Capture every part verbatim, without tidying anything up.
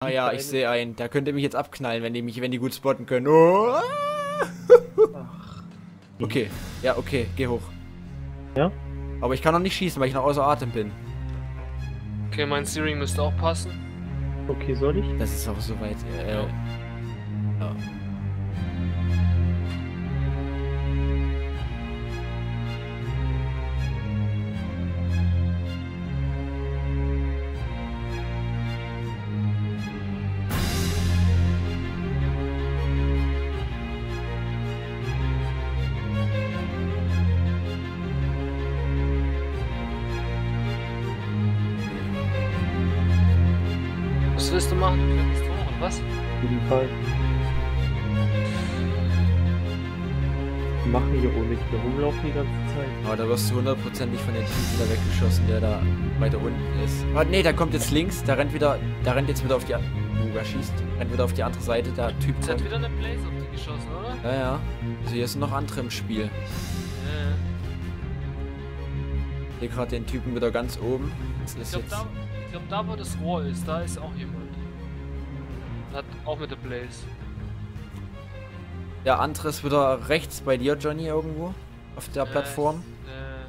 Ah ja, ich sehe einen. Der könnte mich jetzt abknallen, wenn die mich, wenn die gut spotten können. Oh. Ach. Okay, ja, okay, geh hoch. Ja? Aber ich kann noch nicht schießen, weil ich noch außer Atem bin. Okay, mein Steering müsste auch passen. Okay, soll ich? Das ist auch soweit. Äh, Ja. ja. Was willst du machen? Du kletterst hoch, oder was? Auf jeden Fall. Wir machen hier ohne hier rumlaufen die ganze Zeit. Aber da wirst du hundertprozentig von den Typen wieder weggeschossen, der da weiter unten ist. Oh ne, der kommt jetzt links, der rennt wieder, der rennt jetzt wieder auf die andere. Oh, er schießt. Rennt wieder auf die andere Seite, der Typ Jetzt hat kommt. wieder eine Blaze auf die geschossen, oder? Ja, ja. Also hier sind noch andere im Spiel. Ja. Ich sehe gerade den Typen wieder ganz oben. Das Ich ist glaube, jetzt. da, ich glaub, da, wo das Rohr ist, da ist auch jemand. Hat auch mit der Blaze. Der andere ist wieder rechts bei dir, Johnny, irgendwo. Auf der Plattform. Äh,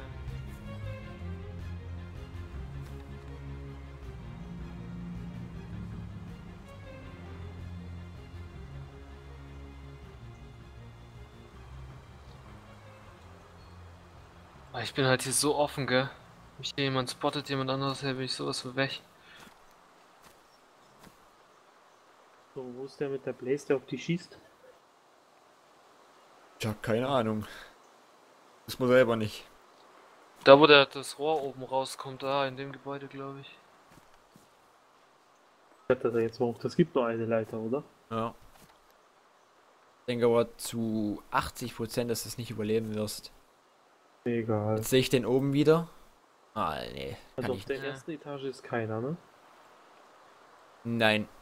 äh. Ich bin halt hier so offen, gell? Mich hier jemand spottet, jemand anderes, her bin ich sowas von weg. So, wo ist der mit der Blaze, der auf die schießt? Ich hab keine Ahnung. Das muss er selber nicht. Da, wo der, das Rohr oben rauskommt, da in dem Gebäude, glaube ich. Klettert er jetzt hoch? Das gibt nur eine Leiter, oder? Ja. Ich denke aber zu achtzig Prozent, dass du es nicht überleben wirst. Egal. Jetzt sehe ich den oben wieder. Ah, nee. Kann Also auf ich der nicht. ersten Etage ist keiner, ne? Nein.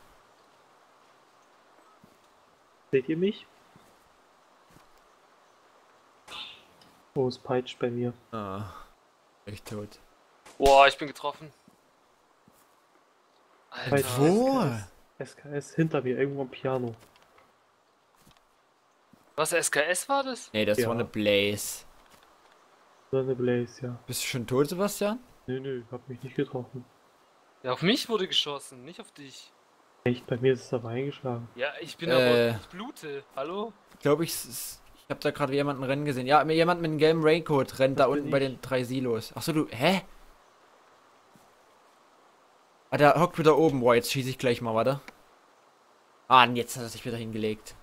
Seht ihr mich? Oh, es peitscht bei mir. Ah. Echt tot. Boah, ich bin getroffen. Bei Alter. wo? S K S, S K S hinter mir, irgendwo am Piano. Was, S K S war das? Nee, das Ja. war eine Blaze. So eine Blaze, ja. Bist du schon tot, Sebastian? Nö, nö, hab mich nicht getroffen. Ja, auf mich wurde geschossen, nicht auf dich. Echt, bei mir ist es aber eingeschlagen. Ja, ich bin Äh. aber, ich blute. Hallo? Glaube ich, s- ich habe da gerade jemanden rennen gesehen. Ja, mir jemand mit einem gelben Raincoat rennt Das da bin unten bei ich. den drei Silos. Achso, du, hä? Ah, der hockt wieder oben. Boah, jetzt schieße ich gleich mal, warte. Ah, und jetzt hat er sich wieder hingelegt.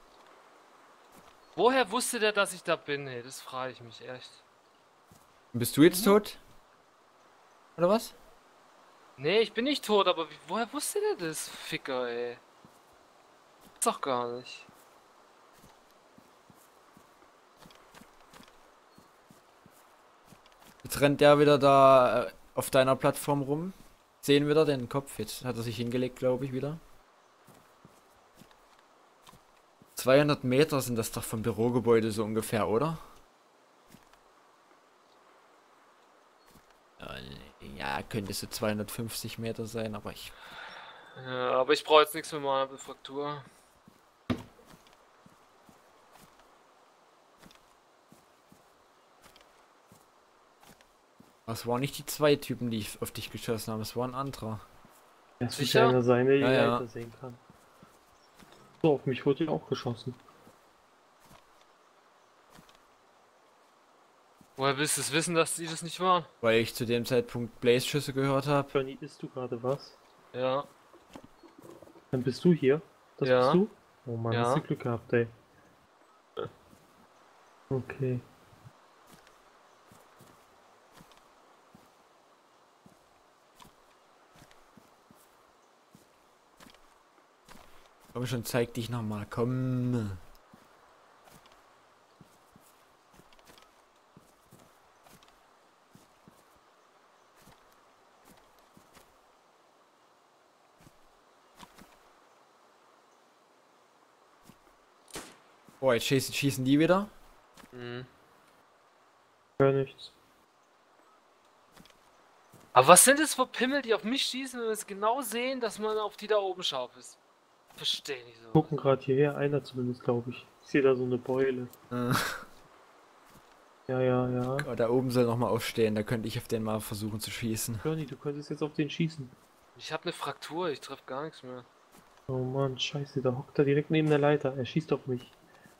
Woher wusste der, dass ich da bin? Hey, das frage ich mich echt. Bist du jetzt tot? Oder was? Nee, ich bin nicht tot, aber wie, woher wusste der das? Ficker, ey. Das doch gar nicht. Jetzt rennt der wieder da äh, auf deiner Plattform rum. Sehen wir da den Kopf. Jetzt hat er sich hingelegt, glaube ich, wieder. zweihundert Meter sind das doch vom Bürogebäude so ungefähr, oder? Ja, nee, ja, könnte so zweihundertfünfzig Meter sein, aber ich... Ja, aber ich brauche jetzt nichts mit meiner Befraktur. Das waren nicht die zwei Typen, die ich auf dich geschossen habe, es war ein anderer. Es wird Sicher? einer sein, der die Ja, ja. Leiter sehen kann. So, auf mich wurde ja auch geschossen. Woher willst du es wissen, dass die das nicht waren? Weil ich zu dem Zeitpunkt Blaze-Schüsse gehört habe. Johnny, isst du gerade was? Ja. Dann bist du hier. Das Ja. bist du? Oh Mann, Ja. hast du Glück gehabt, ey. Okay. Komm schon, zeig dich nochmal, komm. Boah, jetzt schießen, schießen die wieder. Mhm. Gar nichts. Aber was sind das für Pimmel, die auf mich schießen, wenn wir es genau sehen, dass man auf die da oben scharf ist? Verstehe nicht so. Gucken gerade hierher, einer zumindest, glaube ich. Ich sehe da so eine Beule. Äh, Ja, ja, ja. oh, da oben soll nochmal aufstehen, da könnte ich auf den mal versuchen zu schießen. Johnny, du könntest jetzt auf den schießen. Ich habe eine Fraktur, ich treffe gar nichts mehr. Oh Mann, scheiße, da hockt er direkt neben der Leiter. Er schießt auf mich.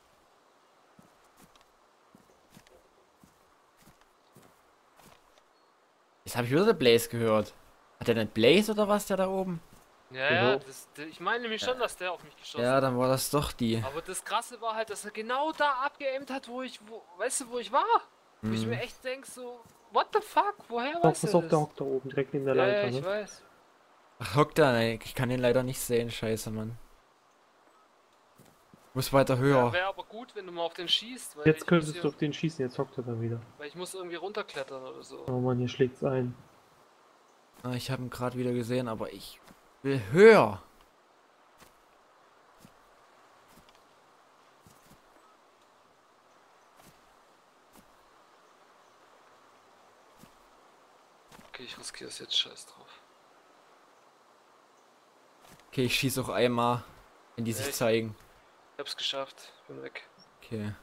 Jetzt habe ich wieder den Blaze gehört. Hat der nicht Blaze oder was, der da oben? Ja, Genau. ja, das, das, ich meine nämlich schon, dass der auf mich geschossen Ja, hat. dann war das doch die. Aber das Krasse war halt, dass er genau da abgeaimt hat, wo ich, wo, weißt du, wo ich war? Wo ich Hm. mir echt denk so, what the fuck, woher Doch, weiß pass er auf, der das? hockt da oben, direkt neben der Ja, Leiter, ja, ich ne? weiß. Ach, hockt da, ey. Ich kann den leider nicht sehen, scheiße, Mann. Muss weiter Ja, höher. wäre aber gut, wenn du mal auf den schießt, weil, Jetzt ich muss, könntest hier, du auf den schießen, jetzt hockt er da wieder. weil ich muss irgendwie runterklettern oder so. Oh Mann, hier schlägt's ein. Ah, ich habe ihn gerade wieder gesehen, aber ich will höher. Okay, ich riskiere es jetzt, scheiß drauf. Okay, ich schieße auch einmal, wenn die sich Echt? zeigen. Ich hab's geschafft, bin weg. Okay.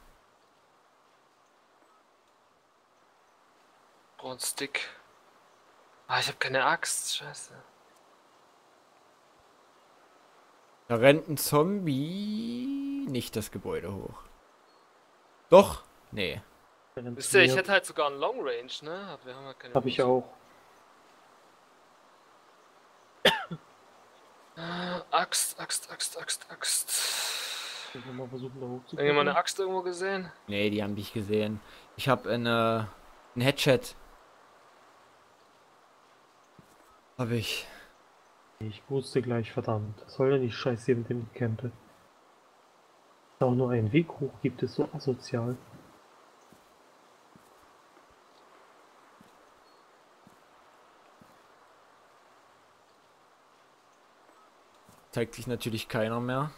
Brauch einen Stick. Ah, ich habe keine Axt, scheiße. Da rennt ein Zombie nicht das Gebäude hoch. Doch? Nee. Der rennt Wisst zu ihr, ich mir. hätte halt sogar einen Long Range, ne? Aber wir haben ja keine. Hab ich auch. Ah, Axt, Axt, Axt, Axt, Axt. Ich will mal versuchen, da hochzukommen. Irgendjemand eine Axt irgendwo gesehen? Nee, die haben dich gesehen. Ich habe eine, ein Headshot. Hab ich. Ich wusste gleich, verdammt. Das soll ja nicht scheiße hier mit dem Campe. Da auch nur einen Weg hoch gibt, ist so asozial. Zeigt sich natürlich keiner mehr.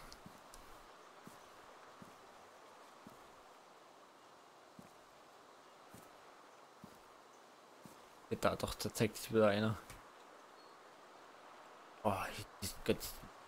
Ja, da doch, da zeigt sich wieder einer. Oh, ich, ich, Gott.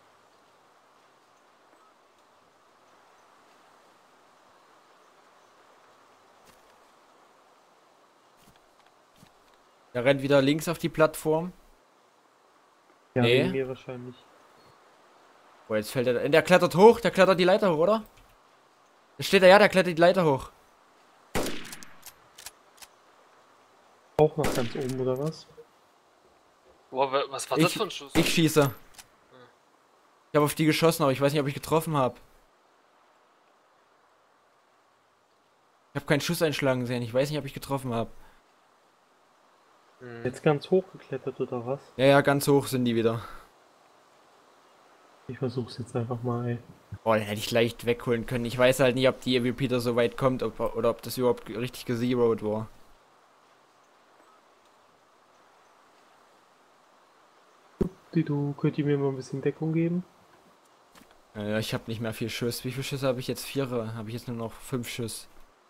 Der rennt wieder links auf die Plattform. Ja, Nee. wegen mir wahrscheinlich. Oh, jetzt fällt er. Der klettert hoch, der klettert die Leiter hoch, oder? Da steht er, ja, der klettert die Leiter hoch. Auch nach ganz oben, oder was? Boah, wa- was war das Ich, für ein Schuss? ich schieße. Ich habe auf die geschossen, aber ich weiß nicht, ob ich getroffen habe. Ich habe keinen Schuss einschlagen sehen. Ich weiß nicht, ob ich getroffen habe. Hm. Jetzt ganz hoch geklettert, oder was? Ja, ja, ganz hoch sind die wieder. Ich versuch's jetzt einfach mal, ey. Boah, den hätte ich leicht wegholen können. Ich weiß halt nicht, ob die Repeater so weit kommt ob, oder ob das überhaupt richtig gezeroed war. Die, du, könnt ihr mir mal ein bisschen Deckung geben? Ja, ich habe nicht mehr viel Schuss. Wie viele Schüsse habe ich jetzt? Vier. Habe ich jetzt nur noch fünf Schuss.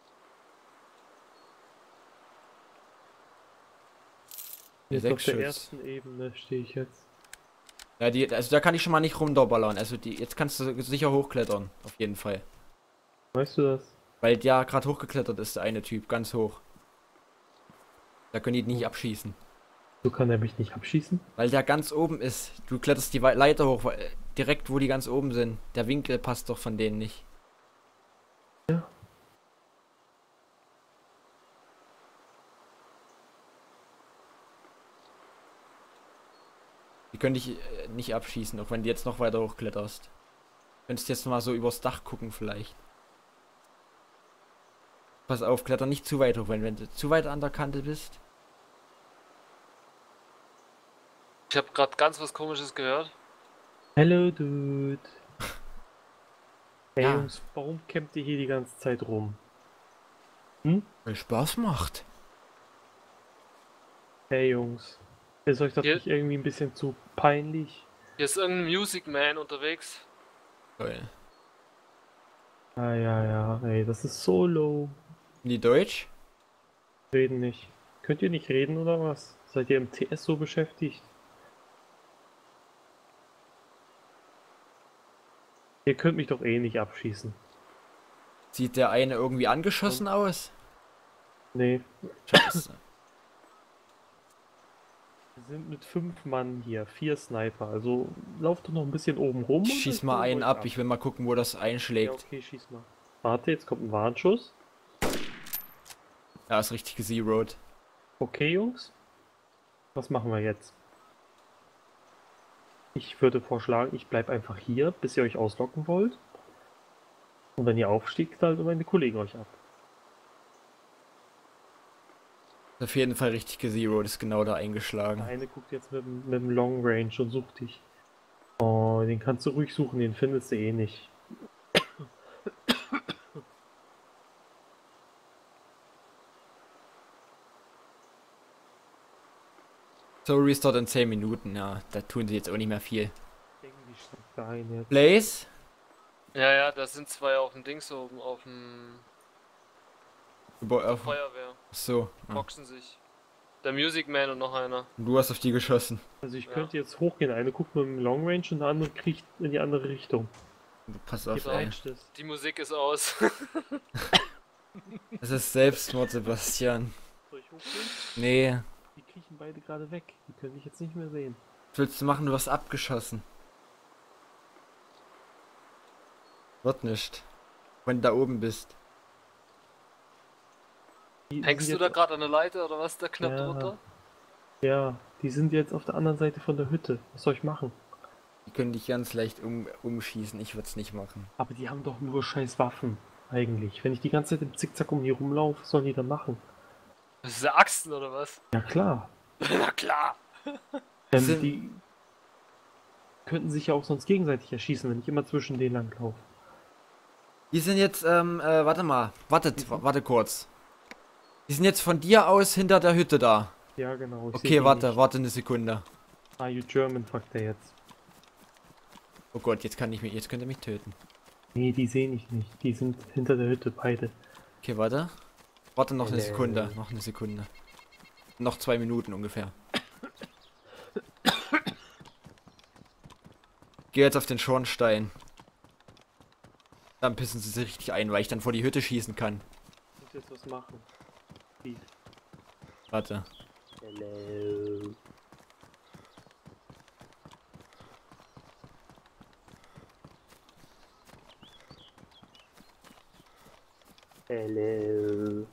Jetzt Sechs auf der Schuss. ersten Ebene stehe ich jetzt. Ja, die, also da kann ich schon mal nicht rumdobbern. Also die, jetzt kannst du sicher hochklettern, auf jeden Fall. Weißt du das? Weil der gerade hochgeklettert ist, der eine Typ, ganz hoch. Da können die nicht abschießen. So kann er mich nicht abschießen. Weil der ganz oben ist. Du kletterst die Wei- Leiter hoch, weil, direkt wo die ganz oben sind. Der Winkel passt doch von denen nicht. Ja. Die können dich äh, nicht abschießen, auch wenn du jetzt noch weiter hochkletterst. Könntest jetzt mal so übers Dach gucken vielleicht. Pass auf, kletter nicht zu weit hoch, wenn, wenn du zu weit an der Kante bist. Ich habe gerade ganz was Komisches gehört. Hello, Dude. Hey Ja. Jungs, warum campt ihr hier die ganze Zeit rum? Weil Spaß macht. Hey Jungs, ist euch das Hier- nicht irgendwie ein bisschen zu peinlich? Hier ist irgendein Music Man unterwegs. Toll. Ah ja, ja, ey, das ist so low. Die Deutsch? Reden nicht. Könnt ihr nicht reden oder was? Seid ihr im T S so beschäftigt? Ihr könnt mich doch eh nicht abschießen. Sieht der eine irgendwie angeschossen aus? Nee, Scheiße. wir sind mit fünf Mann hier, vier Sniper. Also lauft doch noch ein bisschen oben rum. Ich und schieß dann mal holen wir einen euch ab, ich will mal gucken, wo das Ja, einschlägt. okay, schieß mal. Warte, jetzt kommt ein Warnschuss. Ja, ist richtig gezeroed. Okay, Jungs. Was machen wir jetzt? Ich würde vorschlagen, ich bleibe einfach hier, bis ihr euch auslocken wollt. Und wenn ihr aufstiegt, dann meine Kollegen euch ab. Ist auf jeden Fall richtig gezeroed, ist genau da Der eingeschlagen. eine guckt jetzt mit, dem- mit dem Long Range und sucht dich. Oh, den kannst du ruhig suchen, den findest du eh nicht. So, Restart in zehn Minuten, ja, da tun sie jetzt auch nicht mehr viel. Irgendwie steckt da ein jetzt. Blaze? Ja, ja, da sind zwei auf dem Dings oben, auf dem Über- auf- Feuerwehr. So. Ah. Boxen sich. Der Music Man und noch einer. Du hast auf die geschossen. Also ich Ja. könnte jetzt hochgehen, eine guckt mit dem Long Range und der andere kriegt in die andere Richtung. Pass auf, Gib ey. Edge das. Die Musik ist aus. Das ist Selbstmord, Sebastian. Soll ich hochgehen? Nee. Die kriechen beide gerade weg. Die können dich jetzt nicht mehr sehen. Was willst du machen? Du hast abgeschossen. Wird nicht. Wenn du da oben bist. Die Hängst sind du da jetzt- gerade an der Leiter oder was? Der knapp Ja. drunter? Ja, die sind jetzt auf der anderen Seite von der Hütte. Was soll ich machen? Die können dich ganz leicht um, umschießen. Ich würde es nicht machen. Aber die haben doch nur scheiß Waffen. Eigentlich. Wenn ich die ganze Zeit im Zickzack um die rumlaufe, was sollen die dann machen? Das ist der Axten oder was? Ja klar. Na klar. Ähm, Sind- die könnten sich ja auch sonst gegenseitig erschießen, wenn ich immer zwischen denen lang laufe. Die sind jetzt, ähm, äh, warte mal. Wartet, wa- warte kurz. Die sind jetzt von dir aus hinter der Hütte da. Ja genau. Ich seh Okay, die warte, nicht. warte eine Sekunde. Are you German, fragt er jetzt. Oh Gott, jetzt kann ich mich, jetzt könnt ihr mich töten. Nee, die sehe ich nicht. Die sind hinter der Hütte, beide. Okay, warte. Warte noch eine Hello. Sekunde, noch eine Sekunde. Noch zwei Minuten ungefähr. Geh jetzt auf den Schornstein. Dann pissen sie sich richtig ein, weil ich dann vor die Hütte schießen kann. Ich muss jetzt was machen. Speed. Warte. Hello. Hello.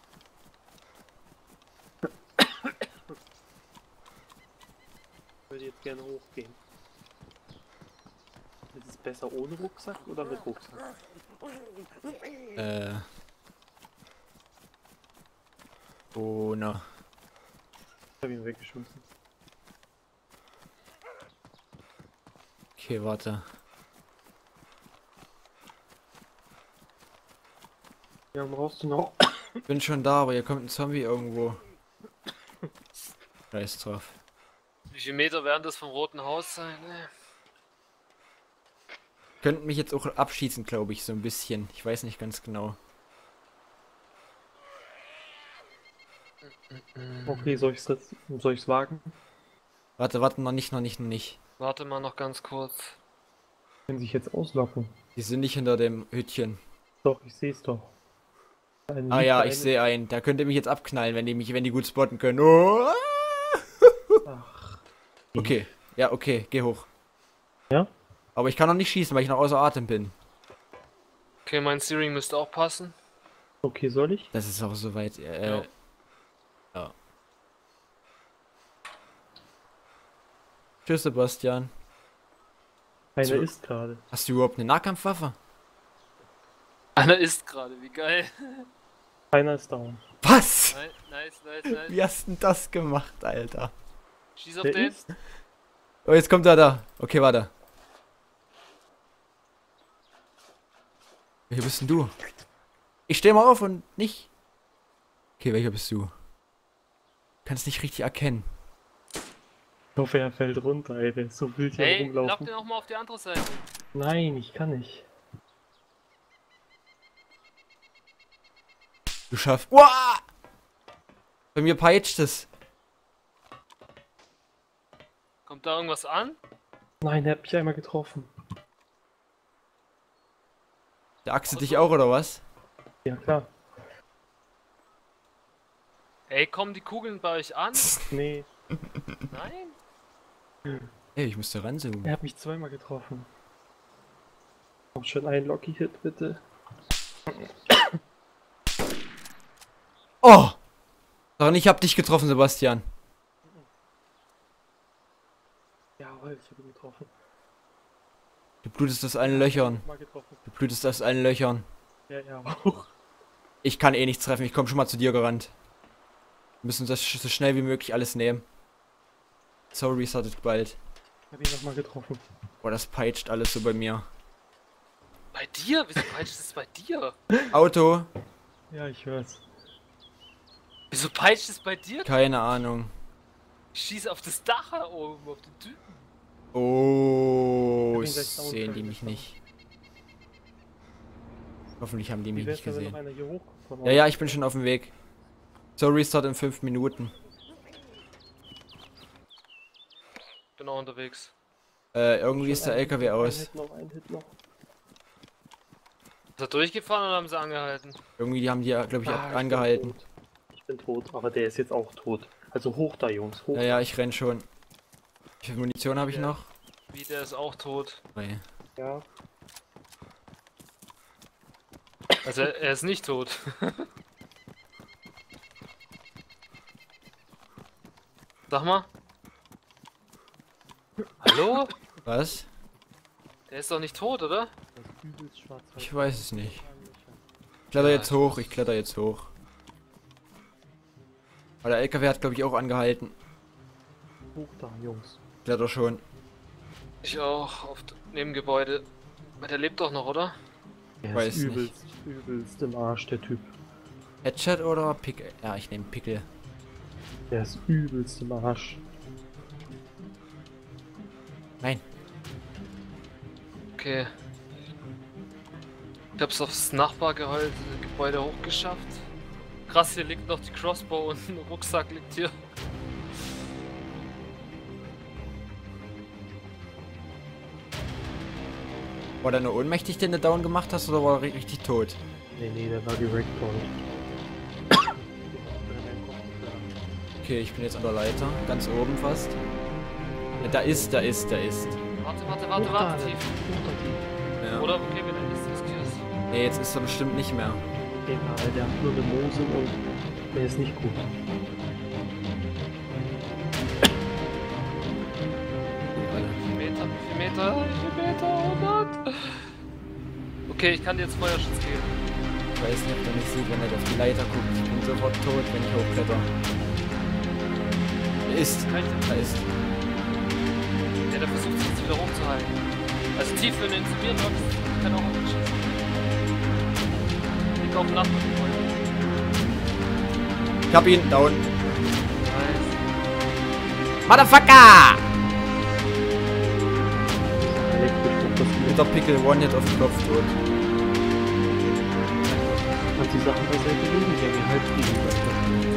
Ich würde jetzt gerne hochgehen. Ist es besser ohne Rucksack oder mit Rucksack? Äh. Oh, na. Ich habe ihn weggeschmissen. Okay, warte. Ja, brauchst du noch? Ich bin schon da, aber hier kommt ein Zombie irgendwo. Scheiß drauf. Wie viele Meter werden das vom Roten Haus sein? Ne? Könnten mich jetzt auch abschießen, glaube ich, so ein bisschen. Ich weiß nicht ganz genau. Okay, soll ich's jetzt, soll ich's wagen? Warte, warte, noch nicht, noch nicht, noch nicht. Warte mal noch ganz kurz. Können sich jetzt auslocken. Die sind nicht hinter dem Hütchen. Doch, ich sehe es doch. Eine Ah ja, liegt ich eine- sehe einen. Da könnt ihr mich jetzt abknallen, wenn die mich, wenn die gut spotten können. Oh! Ach, Okay, ja, okay, geh hoch. Ja? Aber ich kann noch nicht schießen, weil ich noch außer Atem bin. Okay, mein Steering müsste auch passen. okay, soll ich? Das ist auch soweit. Äh, Ja. ja. Tschüss, Sebastian. Einer So. ist gerade. Hast du überhaupt eine Nahkampfwaffe? Einer ist gerade, wie geil. Einer ist down. Was? Nice, nice, nice, nice. Wie hast du denn das gemacht, Alter? Schieß auf Der den. ist? Oh, jetzt kommt er da. Okay, warte. Welcher bist denn du? Ich steh mal auf und nicht. Okay, welcher bist du? Kannst nicht richtig erkennen. Ich hoffe, er fällt runter, ey. Der ist so wild hier Hey, lauf rumlaufen. den auch mal auf die andere Seite. Nein, ich kann nicht. Du schaffst. Uah! Bei mir peitscht es. Kommt da irgendwas an? Nein, er hat mich einmal getroffen. Der Achse Auto? dich auch, oder was? Ja, klar. Ey, kommen die Kugeln bei euch an? Nee, Nein? Ey, ich muss da ranzoomen. er hat mich zweimal getroffen. Auch schon ein Locky-Hit, bitte. Oh! Daran, ich hab dich getroffen, Sebastian. Jawohl, ich habe ihn getroffen. Du blutest aus allen Löchern. Mal getroffen. Du blutest aus allen Löchern. Ja, ja, auch. Ich kann eh nichts treffen, ich komme schon mal zu dir gerannt. Wir müssen das sch- so schnell wie möglich alles nehmen. So restartet bald. Ich habe ihn nochmal getroffen. Boah, das peitscht alles so bei mir. Bei dir? Wieso peitscht es bei dir? Auto? Ja, ich hör's. Wieso peitscht es bei dir? Keine Ahnung. Ich schieße auf das Dach da oben, auf den Typen. Oh, Ich hab ihn gleich down sehen die gefahren. mich nicht. Hoffentlich haben die Wie mich wär's nicht denn, wenn noch gesehen. einer hier hochkommt? von Ja, ja, ich bin schon auf dem Weg. So, Restart in fünf Minuten. Bin auch unterwegs. Äh, irgendwie Schon ist der ein L K W Hit, aus. Ein Hit noch, ein Hit noch. Ist er durchgefahren oder haben sie angehalten? Irgendwie die haben die, glaube ich, Ah, auch ich bin angehalten. tot. Ich bin tot, aber der ist jetzt auch tot. Also hoch da, Jungs, hoch. Ja, ja, ich renn schon. Wie viel Munition habe ich Ja. noch? Wie, der ist auch tot. Drei. Ja. Also er, er ist nicht tot. Sag mal. Hallo? Was? Der ist doch nicht tot, oder? Das ist übelst schwarz. Ich weiß es nicht. Ich kletter Ja, jetzt hoch, ich kletter jetzt hoch. Aber der L K W hat, glaube ich, auch angehalten. Hoch da, Jungs. Ich kletter schon. Ich auch, auf d- neben Gebäude. Aber der lebt doch noch, oder? Der Weiß ist nicht. übelst, übelst im Arsch, der Typ. Headshot oder Pick? Ja, ich nehme Pickel. Der ist übelst im Arsch. Nein. Okay. Ich hab's aufs Nachbargebäude Gebäude hochgeschafft. Krass, hier liegt noch die Crossbow und ein Rucksack liegt hier. War der nur ohnmächtig, den du down gemacht hast, oder war er ri- richtig tot? Nee, nee, der war gerectpoint. Okay, ich bin jetzt an der Leiter. Ganz oben fast. Ja, da ist, da ist, da ist. Warte, warte, warte, warte, tief. Ja. Oder okay, wenn er ist, riskierst. Nee, jetzt ist er bestimmt nicht mehr. Egal, der hat nur eine Mose und der ist nicht gut. Wie viel Meter? Wie viel Meter? Wie viel Meter? hundert? Okay, ich kann dir jetzt Feuerschutz geben. Ich weiß nicht, ob der mich sieht, wenn er auf die Leiter guckt. Ich bin sofort tot, wenn ich hochkletter. Er ist. Kann ich Da ist. Ja, der versucht sich jetzt wieder hochzuhalten. Also tief, wenn du ihn zu mir lockst, kann auch auf ihn schießen. Ich auf dem Nachbargebäude. Ich hab ihn down. Nice. Motherfucker! Elektrisch macht das Mit nicht. der Pickel One-Hit auf den Kopf tot. Kannst die Sachen beiseite legen? Ja, wir halten die nicht weiter.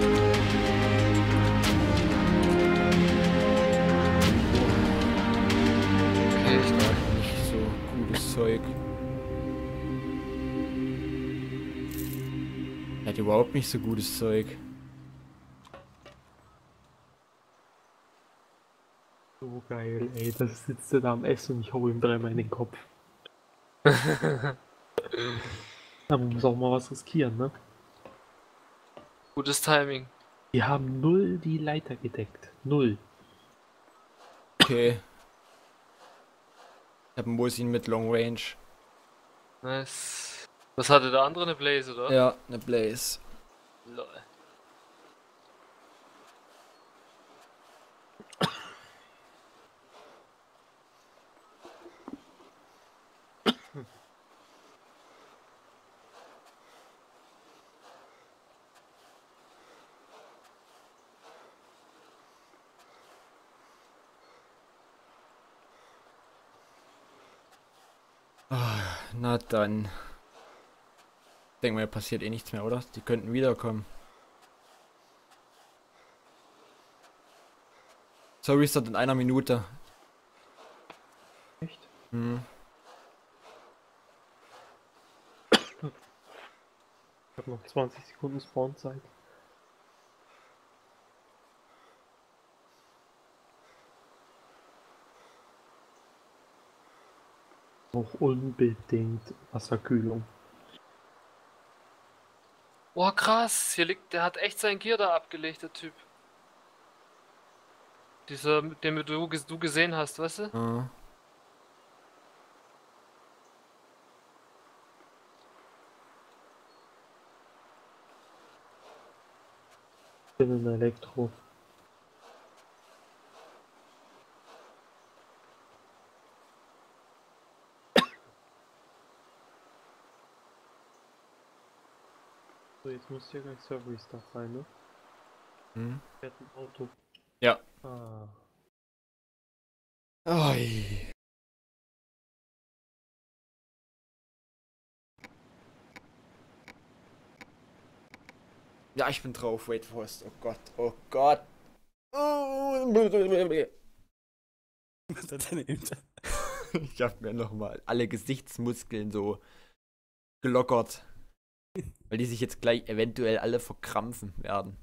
Okay, ich glaube. Nicht so gutes Zeug. Er hat überhaupt nicht so gutes Zeug. So geil, ey. Das sitzt er da am Essen und ich hau ihm dreimal in den Kopf. Aber man muss auch mal was riskieren, ne? Gutes Timing. Die haben null die Leiter gedeckt. Null. Okay. Ich hab einen Mosin mit Long Range. Nice. Was hatte der andere, eine Blaze, oder? Ja, eine Blaze. Lol. Na dann. Ich denke mal, passiert eh nichts mehr, oder? Die könnten wiederkommen. So Restart in einer Minute. Echt? Hm. Ich habe noch zwanzig Sekunden Spawnzeit. Auch unbedingt Wasserkühlung. Boah, krass. Hier liegt, der hat echt sein Gear da abgelegt, der Typ. Dieser, den du, du gesehen hast, weißt du? Ah. Ich bin in Elektro. So, jetzt muss hier gleich Server Restart sein, ne? Hm. Fährt ein Auto. Ja. Ah. Oi. Ja, ich bin drauf. Wait first. Oh Gott. Oh Gott. Was hat denn eben? Ich hab mir nochmal alle Gesichtsmuskeln so gelockert. Weil die sich jetzt gleich eventuell alle verkrampfen werden.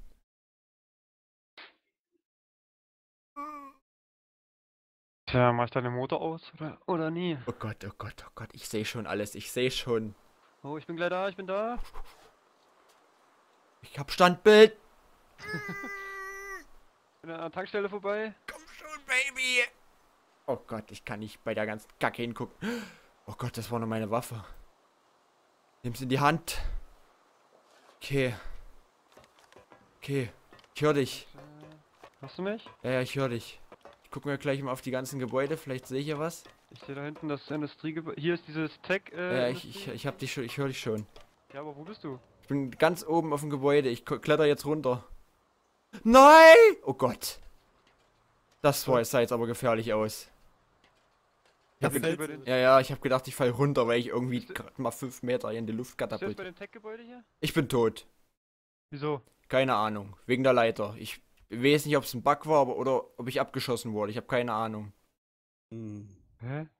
Tja, mach ich deinen Motor aus oder, oder nie? Oh Gott, oh Gott, oh Gott. Ich sehe schon alles. Ich sehe schon. Oh, ich bin gleich da, ich bin da. Ich hab Standbild. Bin an der Tankstelle vorbei. Komm schon, Baby. Oh Gott, ich kann nicht bei der ganzen Kacke hingucken. Oh Gott, das war nur meine Waffe. Nimm's in die Hand. Okay. Okay. Ich höre dich. Hörst du mich? Ja, ja, ich höre dich. Ich gucke mir gleich mal auf die ganzen Gebäude. Vielleicht sehe ich ja was. Ich sehe da hinten das Industriegebäude. Hier ist dieses Tech. Äh, Ja, ich, ich, ich hab dich schon. Ich höre dich schon. Ja, aber wo bist du? Ich bin ganz oben auf dem Gebäude. Ich ko- kletter jetzt runter. Nein! Oh Gott. Das war, sah jetzt aber gefährlich aus. Ich hab Bist du ge- bei den, ja, ja, ich habe gedacht, ich fall runter, weil ich irgendwie gerade mal fünf Meter in die Luft bist du jetzt bei katapultiert. dem Tech-Gebäude hier? Ich bin tot. Wieso? Keine Ahnung. Wegen der Leiter. Ich weiß nicht, ob es ein Bug war aber, oder ob ich abgeschossen wurde. Ich habe keine Ahnung. Hm. Hä?